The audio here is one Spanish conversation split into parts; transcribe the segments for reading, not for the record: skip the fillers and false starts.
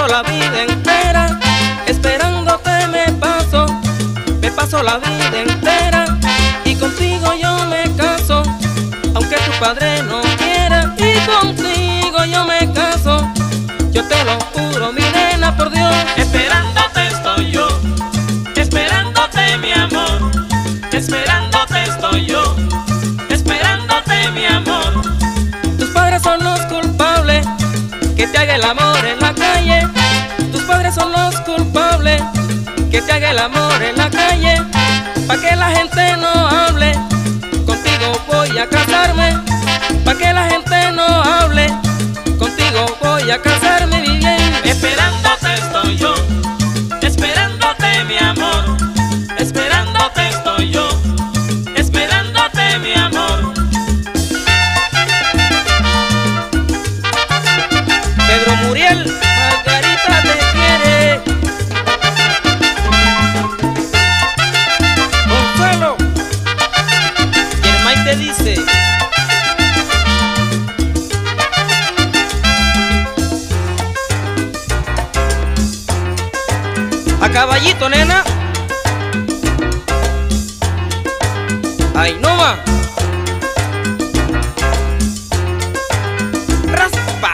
paso la vida entera esperándote, me paso la vida entera y contigo yo me caso, aunque tu padre no quiera, y contigo yo me caso, yo te lo juro, mi nena, por Dios. Esperándote estoy yo, esperándote mi amor, esperándote estoy yo, esperándote mi amor. Tus padres son los culpables que te haga el amor en la calle. Tus padres son los culpables que te haga el amor en la calle. Pa' que la gente no hable, contigo voy a casarme. Pa' que la gente no hable, contigo voy a casarme, mi bien. Esperándote estoy yo, esperándote mi amor, esperándote estoy yo, esperándote mi amor. Pedro Muriel, Margarita te quiere. Consuelo, Germán te dice. A caballito, nena. Ay, no va. Raspa.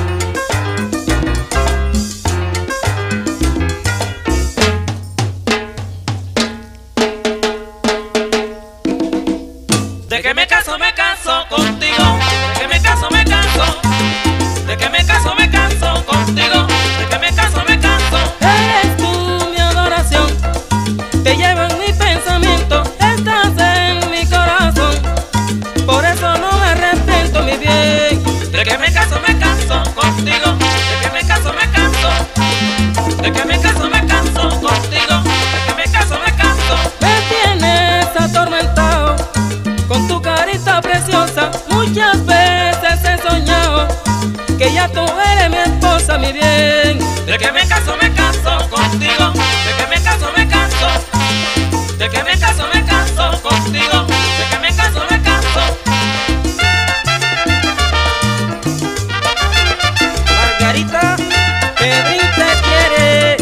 De que me caso contigo, de que me caso, de que me caso contigo, de que me caso. Eres tú mi adoración, te llevo en mi pensamiento, estás en mi corazón, por eso no me arrepiento, mi bien. De que me caso contigo, de que me caso, de que me caso contigo, de que me caso. Me tienes atormentado con tu carita preciosa, muchas veces he soñado que ya tú eres mi esposa, mi bien. De que me caso contigo, de que me caso, de que me caso contigo, de que me caso. Margarita, Pedrín te quiere.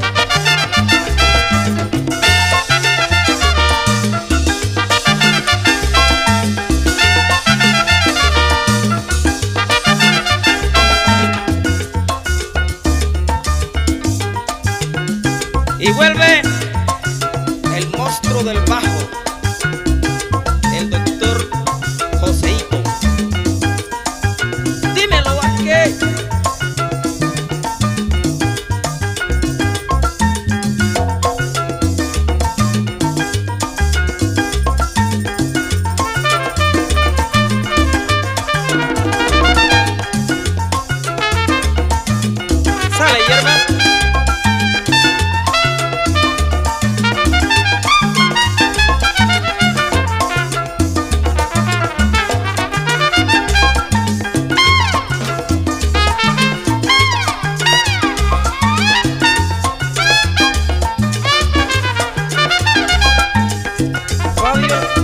Y vuelve el monstruo del bajo, el doctor Joseito. Dímelo, Vázquez. Sale, hierba. Fabio.